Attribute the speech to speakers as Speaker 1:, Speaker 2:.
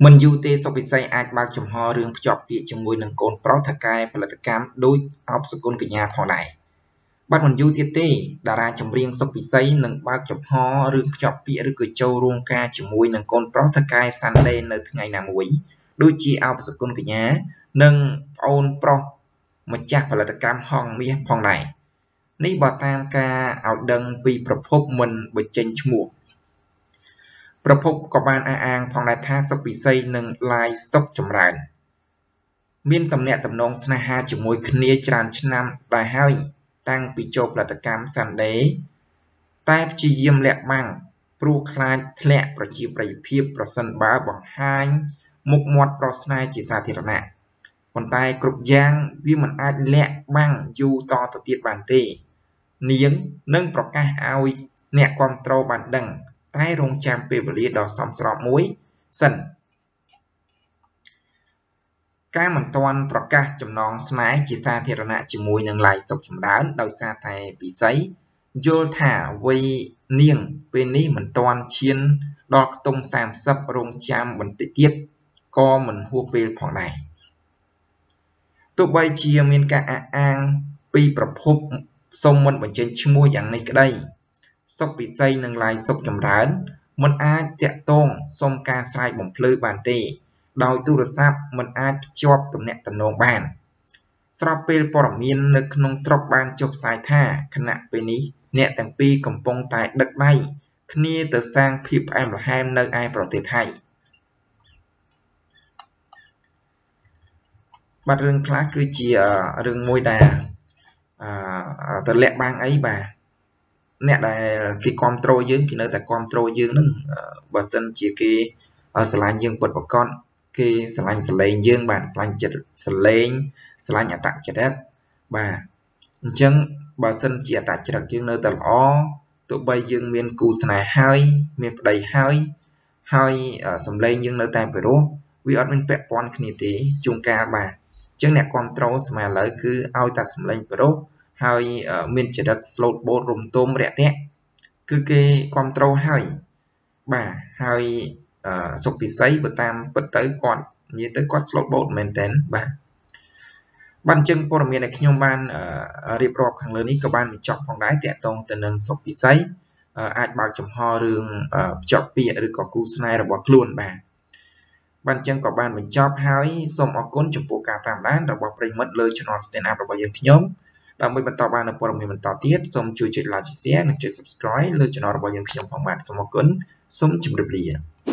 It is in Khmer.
Speaker 1: មិនយូរទេសុខវិស័យអាចបើកចំហរឿងភ្ជាប់ពាក្យជាមួយនឹងកូនប្រុសថៅកែផលិតកម្មដោយអបសគុណកញ្ញាផងដែរបាទមិនយូរទៀតទេតារាចម្រៀងសុខវិស័យនឹងបើកចំហរឿងភ្ជាប់ពាក្យឬក៏ចូលរួមការជាមួយនឹងកូនប្រុសថៅកែ Sunday នៅថ្ងៃណាមួយដូចជាអបសគុណកញ្ញានិងប្អូនប្រុសម្ចាស់ផលិតកម្មហងមាសផងដែរនេះបើតាមការឲ្យដឹងពីប្រភពមិនបញ្ចេញឈ្មោះប្រភពក៏បានអះអាងផងដែរថាសុខវិស័យនិងឡាយសុខចម្រើនមានតំណែងតំណងស្នេហាជាមួយគ្នាច្រើនឆ្នាំដែរហើយតាំងពីចូលផលិតកម្ម Sunday តែព្យាយាមលាក់បាំងព្រោះខ្លាចធ្លាក់ប្រជាប្រិយភាពប្រសិនបើបង្ហាញមុខមាត់ប្រុសស្នេហ៍ជាសាធារណៈប៉ុន្តែគ្រប់យ៉ាងវាមិនអាចលាក់បាំងយូរតទៅទៀតបានទេនាងនឹងប្រកាសឲ្យអ្នកគ្រប់គ្រងបានដឹងតែរងចាំពេលវេលាដ៏សមស្របមួយសិនការមិនទាន់ប្រកាសចំណងស្នេហ៍ជាសាធារណៈជាមួយនឹងឡាយសុខចម្រើនដោយសារតែពិសីយល់ថាវ័យនាងពេលនេះមិនទាន់ឈានដល់ខ្ទង់30រងចាំបន្តិចទៀតក៏មិនហួសពេលផងដែរទោះបីជាមានការអះអាងពីប្រភពសូមមិនបញ្ចេញឈ្មោះយ៉ាងនេះក្តីសុខពិសីនិងឡាយសុខចម្រើនមិនអាចតាក់ទងសុំការស្រែកបំភ្លឺបានទេដោយទូរស័ព្ទមិនអាចភ្ជាប់ទំនាក់ទំនងបានស្របពេលព័ត៌មាននៅក្នុងស្រុកបានចុះផ្សាយថាខណៈពេលនេះអ្នកទាំងពីរកំពុងតែដឹកដៃគ្នាទៅសាងភាពផ្អែមល្ហែមនៅឯប្រទេសថៃបាទរឿងខ្លះគឺជារឿងមួយដែលទៅលាក់បាំងអីបាទអ្នកដែលគេគ្រប់គ្រងយើងគេនៅតែគ្រប់គ្រងយើងនឹងបើសិនជាគេស្រឡាញ់យើងពិតប្រាកដគេស្រឡាញ់សលេងយើងបាទស្រឡាញ់ចិត្តសលេងស្រឡាញ់អត្តចរិតបាទអញ្ចឹងបើសិនជាអត្តចរិតយើងនៅតែល្អទោះបីយើងមានគូស្នេហ៍ហើយមានប្តីហើយសំឡេងយើងនៅតែពិរោះវាអត់មានពាក់ព័ន្ធគ្នាទេជួនកាលបាទអញ្ចឹងអ្នកគ្រប់គ្រងស្មើឥឡូវគឺឲ្យតែសំឡេងពិរោះហើយមានចរិត slot boat រំទុំរាក់ទាក់គឺគេគ្រប់គ្រងហើយបាទហើយសុខពិសីបើតាមពិតទៅគាត់និយាយទៅគាត់ slot boat មែនតើបាទអញ្ចឹងព័ត៌មានដែលខ្ញុំបានរៀបរាប់ខាងលើនេះក៏បានបញ្ចប់ផងដែរតាក់ទងទៅនឹងសុខពិសីអាចបើកចំហរឿងភ្ជាប់ពាក្យឬក៏គូស្នេហ៍របស់ខ្លួនបាទអញ្ចឹងក៏បានបញ្ចប់ហើយសូមអរគុណចំពោះការតាមដានរបស់ប្រិយមិត្តលើ Channel Stand Up របស់យើងខ្ញុំដើម្បីបន្តបាននូវព័ត៌មានបន្តទៀតសូមជួយចុច Like ចុច Share និងចុច Subscribe លើ Channel របស់យើងខ្ញុំផងបាទសូមអរគុណសូមជម្រាបលា